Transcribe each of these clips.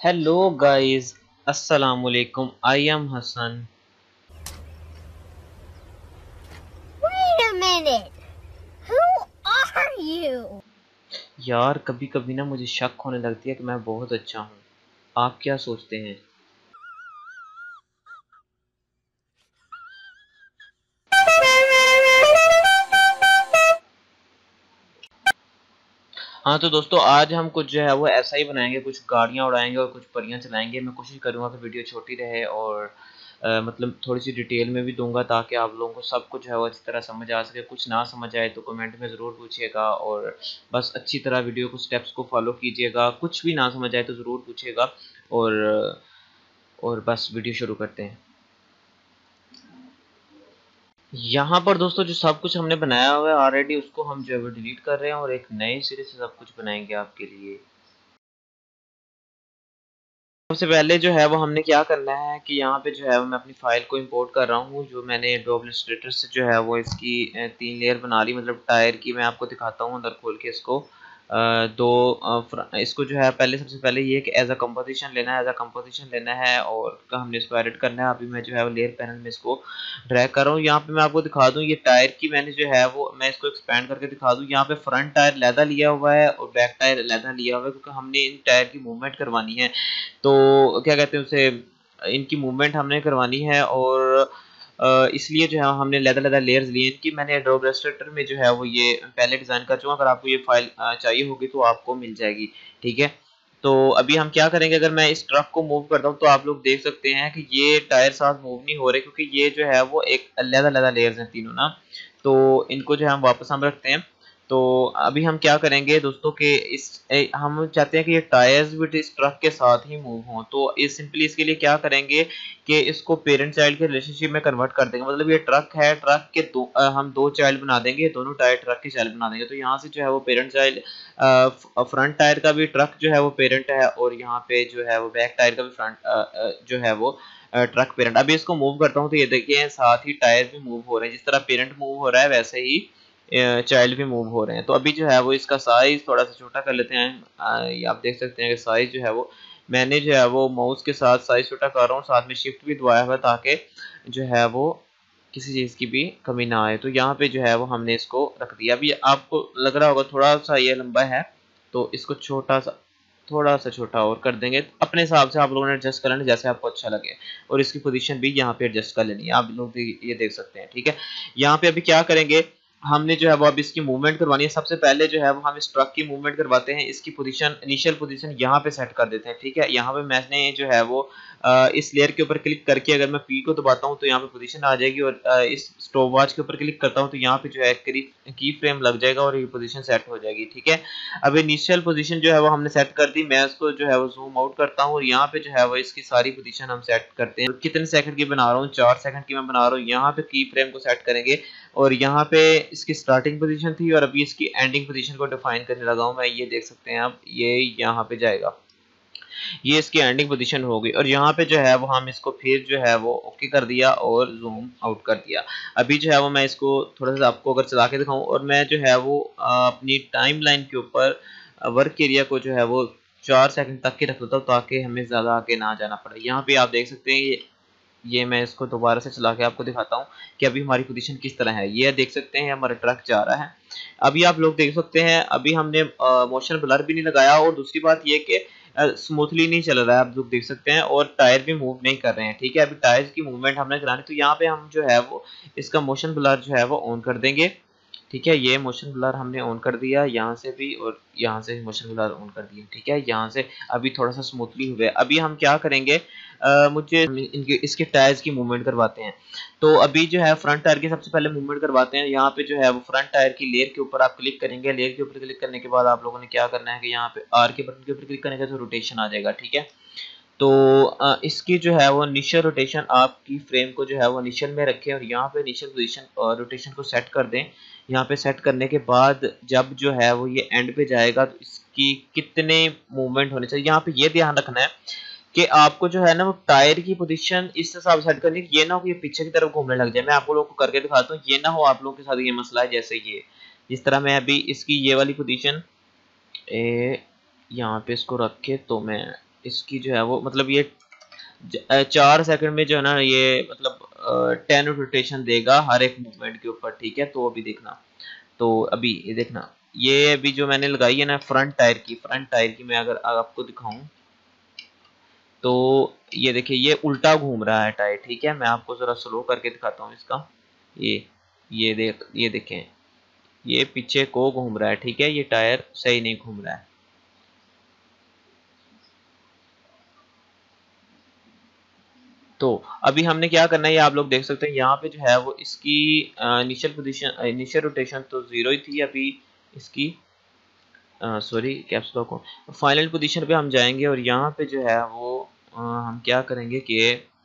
Hello guys, Assalamualaikum. I am Hassan. Wait a minute. Who are you? यार कभी कभी ना मुझे शक होने लगती है कि मैं बहुत अच्छा हूँ। आप क्या सोचते हैं? हाँ तो दोस्तों आज हम कुछ जो है वो ऐसा ही बनाएंगे, कुछ गाड़ियाँ उड़ाएंगे और कुछ परियां चलाएंगे। मैं कोशिश करूँगा कि वीडियो छोटी रहे और मतलब थोड़ी सी डिटेल में भी दूंगा ताकि आप लोगों को सब कुछ है वो अच्छी तरह समझ आ सके। कुछ ना समझ आए तो कमेंट में ज़रूर पूछिएगा और बस अच्छी तरह वीडियो को स्टेप्स को फॉलो कीजिएगा। कुछ भी ना समझ आए तो ज़रूर पूछिएगा और बस वीडियो शुरू करते हैं। यहाँ पर दोस्तों जो सब कुछ हमने बनाया हुआ है ऑलरेडी, उसको हम जो है वो डिलीट कर रहे हैं और एक नए सिरे से सब कुछ बनाएंगे आपके लिए। सबसे पहले जो है वो हमने क्या करना है कि यहाँ पे जो है वो मैं अपनी फाइल को इंपोर्ट कर रहा हूँ। जो मैंने एडोब इलस्ट्रेटर से जो है वो इसकी 3 लेयर बना ली, मतलब टायर की। मैं आपको दिखाता हूँ अंदर खोल के इसको। इसको जो है पहले सबसे पहले ये कि एज अ कंपोजिशन लेना है और हमने इसको एडिट करना है। अभी मैं जो है वो लेयर पैनल में इसको ड्रैग कर रहा हूँ। यहाँ पे मैं आपको दिखा दूँ, ये टायर की मैंने जो है वो मैं इसको एक्सपेंड करके दिखा दूँ। यहाँ पे फ्रंट टायर लैदा लिया हुआ है और बैक टायर लैदा लिया हुआ है, क्योंकि हमने इन टायर की मूवमेंट करवानी है। तो क्या कहते हैं उसे, इनकी मूवमेंट हमने करवानी है और इसलिए जो है हमने लैदा लेयर्स लिए इनकी। मैंने एडोब इलस्ट्रेटर में जो है वो ये पहले डिज़ाइन कर चुका हूँ। अगर आपको ये फाइल चाहिए होगी तो आपको मिल जाएगी, ठीक है। तो अभी हम क्या करेंगे, अगर मैं इस ट्रक को मूव करता हूँ तो आप लोग देख सकते हैं कि ये टायर साथ मूव नहीं हो रहे, क्योंकि ये जो है वो एक लैदा लेयर्स हैं तीनों ना। तो इनको जो है हम वापस हम रखते हैं। तो अभी हम क्या करेंगे दोस्तों कि हम चाहते हैं कि ये टायर्स भी इस ट्रक के साथ ही मूव हों। तो इस सिंपली इसके लिए क्या करेंगे कि इसको पेरेंट चाइल्ड के रिलेशनशिप में कन्वर्ट कर देंगे। मतलब ये ट्रक है, ट्रक के हम दो चाइल्ड बना देंगे, दोनों टायर ट्रक के चाइल्ड बना देंगे। तो यहाँ से जो है वो पेरेंट चाइल्ड, फ्रंट टायर का भी ट्रक जो है वो पेरेंट है और यहाँ पे जो है वो बैक टायर का भी फ्रंट जो है वो ट्रक पेरेंट। अभी इसको मूव करता हूँ तो ये देखिए साथ ही टायर भी मूव हो रहे हैं। जिस तरह पेरेंट मूव हो रहा है वैसे ही चाइल्ड भी मूव हो रहे हैं। तो अभी जो है वो इसका साइज थोड़ा सा छोटा कर लेते हैं। ये आप देख सकते हैं कि साइज जो है वो मैंने जो है वो माउस के साथ साइज छोटा कर रहा हूँ, साथ में शिफ्ट भी दबाया हुआ ताकि जो है वो किसी चीज़ की भी कमी ना आए। तो यहाँ पे जो है वो हमने इसको रख दिया। अभी आपको लग रहा होगा थोड़ा सा ये लंबा है, तो इसको थोड़ा सा छोटा और कर देंगे। अपने हिसाब से आप लोगों ने एडजस्ट कर लेना जैसे आपको अच्छा लगे, और इसकी पोजीशन भी यहाँ पे एडजस्ट कर लेनी है। आप लोग ये देख सकते हैं, ठीक है। यहाँ पे अभी क्या करेंगे, हमने जो है वो अब इसकी मूवमेंट करवानी है। सबसे पहले जो है वो हम इस ट्रक की मूवमेंट करवाते हैं। इसकी पोजीशन, इनिशियल पोजीशन यहाँ पे सेट कर देते हैं, ठीक है। यहाँ पे मैंने जो है वो इस लेयर के ऊपर क्लिक करके अगर मैं पी को दबाता हूँ तो यहाँ पे पोजीशन आ जाएगी, और इस स्टॉप वॉच के ऊपर क्लिक करता हूँ तो यहाँ पे जो है की फ्रेम लग जाएगा और ये पोजीशन सेट हो जाएगी, ठीक है। अब इनिशियल पोजीशन जो है वो हमने सेट कर दी। मैं इसको जो है वो जूम आउट करता हूँ और यहाँ पे जो है वो इसकी सारी पोजीशन हम सेट करते हैं। कितने सेकंड की बना रहा हूँ, 4 सेकंड की मैं बना रहा हूँ। यहाँ पे की फ्रेम को सेट करेंगे और यहाँ पे इसकी स्टार्टिंग पोजीशन थी और अभी इसकी एंडिंग पोजीशन को डिफाइन करने लगा हूँ मैं। ये देख सकते हैं आप, ये यहाँ पे जाएगा, ये इसकी एंडिंग पोजीशन हो गई। और यहाँ पे जो है वो हम इसको फिर जो है वो ओके कर दिया और जूम आउट कर दिया। अभी जो है वो मैं इसको थोड़ा सा आपको अगर चला के दिखाऊं, और मैं जो है वो अपनी टाइम लाइन के ऊपर वर्क एरिया को जो है वो 4 सेकंड तक के रख देता हूँ ताकि हमें ज़्यादा आगे ना जाना पड़े। यहाँ पे आप देख सकते हैं, ये मैं इसको दोबारा से चला के आपको दिखाता हूँ कि अभी हमारी पोजीशन किस तरह है। ये देख सकते हैं हमारा ट्रक जा रहा है। अभी आप लोग देख सकते हैं, अभी हमने मोशन ब्लर भी नहीं लगाया और दूसरी बात ये कि स्मूथली नहीं चल रहा है, आप लोग देख सकते हैं, और टायर भी मूव नहीं कर रहे हैं, ठीक है। अभी टायर की मूवमेंट हमने करानी, तो यहाँ पे हम जो है वो इसका मोशन ब्लर जो है वो ऑन कर देंगे, ठीक है। ये मोशन ब्लर हमने ऑन कर दिया यहाँ से भी और यहाँ से भी मोशन ब्लर ऑन कर दिया, ठीक है। यहाँ से अभी थोड़ा सा स्मूथली हुए। अभी हम क्या करेंगे, मुझे इनके इसके टायर्स की मूवमेंट करवाते हैं। तो अभी जो है फ्रंट टायर की सबसे पहले मूवमेंट करवाते हैं। यहाँ पे जो है वो फ्रंट टायर की लेयर के ऊपर आप क्लिक करेंगे। लेयर के ऊपर क्लिक करने के बाद आप लोगों ने क्या करना है कि यहाँ पे आर के बटन के ऊपर क्लिक करेंगे तो रोटेशन आ जाएगा, ठीक है। तो इसकी जो है वो इनिशियल रोटेशन आपकी फ्रेम को जो है वो इनिशियल में रखें और यहाँ पे इनिशियल पोजीशन और रोटेशन को सेट कर दें। यहाँ पे सेट करने के बाद जब जो है वो ये एंड पे जाएगा तो इसकी कितने मूवमेंट होने चाहिए, यहाँ पे ये ध्यान रखना है कि आपको जो है ना वो टायर की पोजीशन इस हिसाब से सेट करनी है, ये ना हो कि पीछे की तरफ घूमने लग जाए। मैं आपको लोगों को करके दिखाता हूँ, ये ना हो आप लोगों के साथ ये मसला है। जैसे ये जिस तरह मैं अभी इसकी ये वाली पोजीशन यहाँ पे इसको रख के तो मैं इसकी जो है वो मतलब ये 4 सेकंड में जो है ना ये मतलब 10 रोटेशन देगा हर एक मूवमेंट के ऊपर, ठीक है। तो अभी देखना, तो अभी ये देखना, ये अभी जो मैंने लगाई है ना फ्रंट टायर की मैं अगर आपको दिखाऊं तो ये देखिए ये उल्टा घूम रहा है टायर, ठीक है। मैं आपको जरा स्लो करके दिखाता हूँ इसका। ये देखें, ये पीछे को घूम रहा है, ठीक है। ये टायर सही नहीं घूम रहा है। तो अभी हमने क्या करना है ये आप लोग देख सकते हैं, यहाँ पे जो है वो इसकी इनिशियल रोटेशन तो 0 ही थी। अभी इसकी सॉरी कैप्स लॉक को फाइनल पोजीशन पे हम जाएंगे और यहाँ पे जो है वो हम क्या करेंगे कि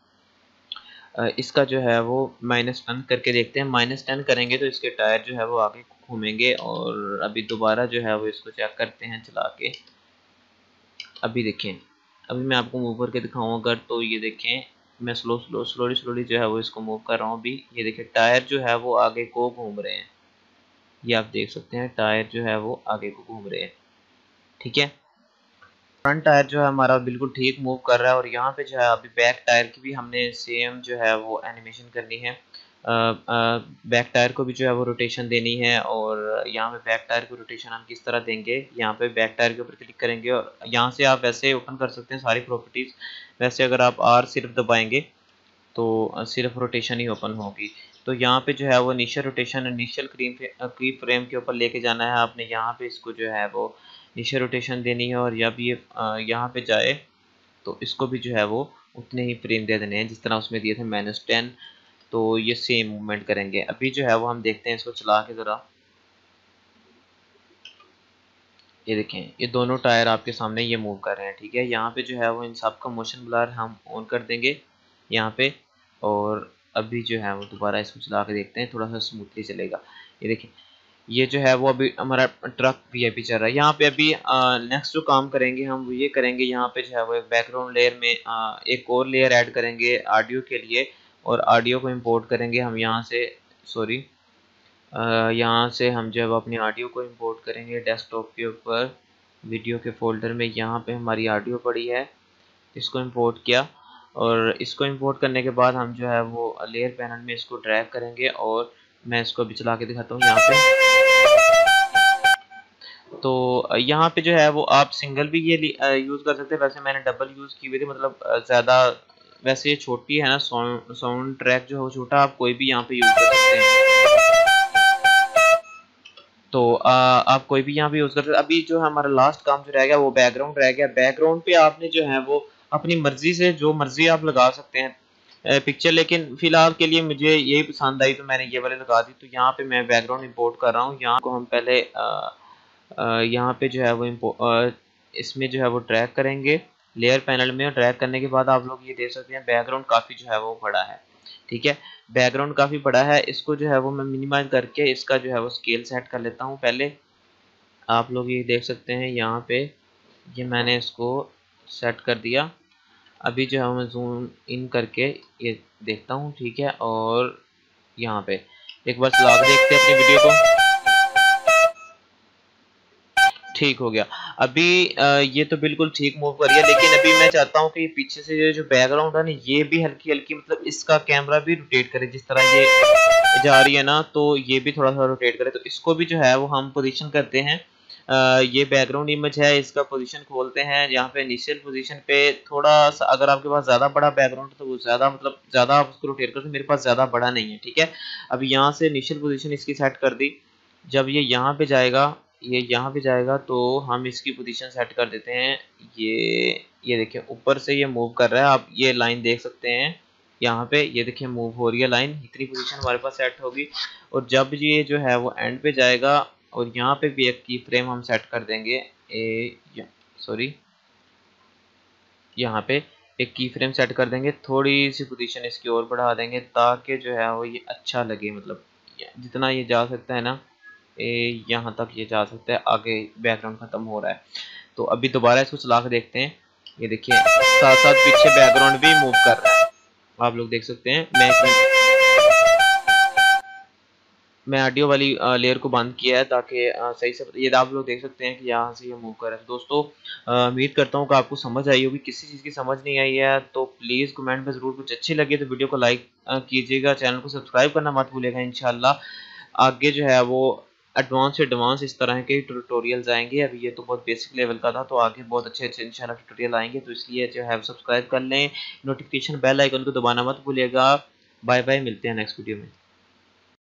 इसका जो है वो -10 करके देखते हैं। -10 करेंगे तो इसके टायर जो है वो आगे घूमेंगे। और अभी दोबारा जो है वो इसको चेक करते हैं चला के। अभी देखें, अभी मैं आपको मूव करके दिखाऊँ अगर, तो ये देखें मैं स्लोली जो है वो इसको मूव कर रहा हूँ। अभी ये देखें टायर जो है वो आगे को घूम रहे हैं, ये आप देख सकते हैं टायर जो है वो आगे को घूम रहे हैं, ठीक है। फ्रंट टायर जो है हमारा बिल्कुल ठीक मूव कर रहा है। और यहाँ पे जो है अभी बैक टायर की भी हमने सेम जो है वो एनिमेशन करनी है। बैक टायर को भी जो है वो रोटेशन देनी है। और यहाँ पे बैक टायर को रोटेशन हम किस तरह देंगे, यहाँ पे बैक टायर के ऊपर क्लिक करेंगे और यहाँ से आप वैसे ओपन कर सकते हैं सारी प्रॉपर्टीज़। वैसे अगर आप R सिर्फ दबाएंगे तो सिर्फ रोटेशन ही ओपन होगी। तो यहाँ पे जो है वो इनिशियल रोटेशन इनिशियल की फ्रेम के ऊपर लेके जाना है आपने। यहाँ पे इसको जो है वो इनिशियल रोटेशन देनी है और जब ये यहाँ पे जाए तो इसको भी जो है वो उतने ही फ्रेम दे देने हैं जिस तरह उसमें दिए थे -10। तो ये सेम मूवमेंट करेंगे। अभी जो है वो हम देखते हैं इसको चला के ज़रा। ये देखें ये दोनों टायर आपके सामने ये मूव कर रहे हैं, ठीक है। यहाँ पे जो है वो इन सब का मोशन ब्लर हम ऑन कर देंगे यहाँ पे। और अभी जो है वो दोबारा इसको चला के देखते हैं, थोड़ा सा स्मूथली चलेगा। ये देखें ये जो है वो अभी हमारा ट्रक भी अभी चल रहा है। यहाँ पे अभी नेक्स्ट जो काम करेंगे हम वो ये करेंगे, यहाँ पे जो है वो एक बैकग्राउंड लेयर में एक और लेयर ऐड करेंगे ऑडियो के लिए। और ऑडियो को इंपोर्ट करेंगे हम यहाँ से, सॉरी यहाँ से हम जो है वो अपनी ऑडियो को इंपोर्ट करेंगे डेस्कटॉप के ऊपर वीडियो के फोल्डर में। यहाँ पे हमारी ऑडियो पड़ी है, इसको इंपोर्ट किया। और इसको इंपोर्ट करने के बाद हम जो है वो लेयर पैनल में इसको ड्रैग करेंगे। और मैं इसको अभी चला के दिखाता हूँ यहाँ पे। तो यहाँ पे जो है वो आप सिंगल भी ये यूज़ कर सकते हैं। वैसे मैंने डबल यूज़ की हुई थी, मतलब ज़्यादा वैसे ये छोटी है ना साउंड ट्रैक जो है वो छोटा, आप कोई भी यहाँ पे यूज़ कर सकते हैं। तो आप कोई भी यहाँ पे यूज़ कर सकते हैं। अभी जो हमारा लास्ट काम जो रह गया वो बैकग्राउंड रह गया। बैकग्राउंड पे आपने जो है वो अपनी मर्जी से जो मर्जी आप लगा सकते हैं पिक्चर, लेकिन फिलहाल के लिए मुझे यही पसंद आई तो मैंने ये वाले लगा दी। तो यहाँ पे मैं बैकग्राउंड इंपोर्ट कर रहा हूँ। यहाँ को हम पहले यहाँ पे जो है वो इसमें जो है वो ड्रैग करेंगे लेयर पैनल में। और ड्रैग करने के बाद आप लोग ये देख सकते हैं बैकग्राउंड काफ़ी जो है वो बड़ा है, ठीक है। बैकग्राउंड काफ़ी बड़ा है, इसको जो है वो मैं मिनिमाइज करके इसका जो है वो स्केल सेट कर लेता हूँ पहले। आप लोग ये देख सकते हैं यहाँ पे ये मैंने इसको सेट कर दिया। अभी जो है मैं जूम इन करके ये देखता हूँ, ठीक है। और यहाँ पे एक बार चला के देखते हैं अपनी वीडियो को, ठीक हो गया। अभी ये तो बिल्कुल ठीक मूव कर रही है, लेकिन अभी मैं चाहता हूँ कि पीछे से ये जो बैकग्राउंड है ना ये भी हल्की हल्की मतलब इसका कैमरा भी रोटेट करे, जिस तरह ये जा रही है ना तो ये भी थोड़ा सा रोटेट करे। तो इसको भी जो है वो हम पोजीशन करते हैं। ये बैकग्राउंड इमेज है, इसका पोजीशन खोलते हैं। यहाँ पे इनिशियल पोजीशन पे थोड़ा सा अगर आपके पास ज़्यादा बड़ा बैकग्राउंड तो वो ज़्यादा मतलब ज़्यादा आप उसको रोटेट करते, मेरे पास ज़्यादा बड़ा नहीं है, ठीक है। अभी यहाँ से इनिशियल पोजीशन इसकी सेट कर दी। जब ये यहाँ पे जाएगा, ये यहाँ पे जाएगा तो हम इसकी पोजीशन सेट कर देते हैं। ये देखिए ऊपर से ये मूव कर रहा है, आप ये लाइन देख सकते हैं यहाँ पे। ये देखिए मूव हो रही है लाइन, इतनी पोजीशन हमारे पास सेट होगी। और जब ये जो है वो एंड पे जाएगा और यहाँ पे भी एक की फ्रेम हम सेट कर देंगे सॉरी यहाँ पे एक की फ्रेम सेट कर देंगे। थोड़ी सी पोजीशन इसकी और बढ़ा देंगे ताकि जो है वो ये अच्छा लगे, मतलब जितना ये जा सकता है ना यहाँ तक ये जा सकता है, आगे बैकग्राउंड खत्म हो रहा है। तो अभी दोबारा इसको चला के देखते हैं। ये देखिए साथ साथ पीछे बैकग्राउंड भी मूव कर रहा है, आप लोग देख सकते हैं। मैं ऑडियो वाली लेयर को बंद किया है ताकि सही से ये आप लोग देख सकते हैं कि यहाँ से ये मूव कर रहा है। दोस्तों उम्मीद करता हूँ कि आपको समझ आई होगी। किसी चीज़ की समझ नहीं आई है तो प्लीज़ कमेंट में ज़रूर, कुछ अच्छी लगे तो वीडियो को लाइक कीजिएगा, चैनल को सब्सक्राइब करना मत भूलिएगा। इंशाल्लाह आगे जो है वो एडवांस से एडवांस इस तरह के ट्यूटोरियल्स आएंगे। अभी ये तो बहुत बेसिक लेवल का था, तो आगे बहुत अच्छे अच्छे इंशाल्लाह ट्यूटोरियल आएंगे, तो इसलिए जो है सब्सक्राइब कर लें, नोटिफिकेशन बेल आइकन को दबाना मत भूलिएगा। बाय बाय, मिलते हैं नेक्स्ट वीडियो में।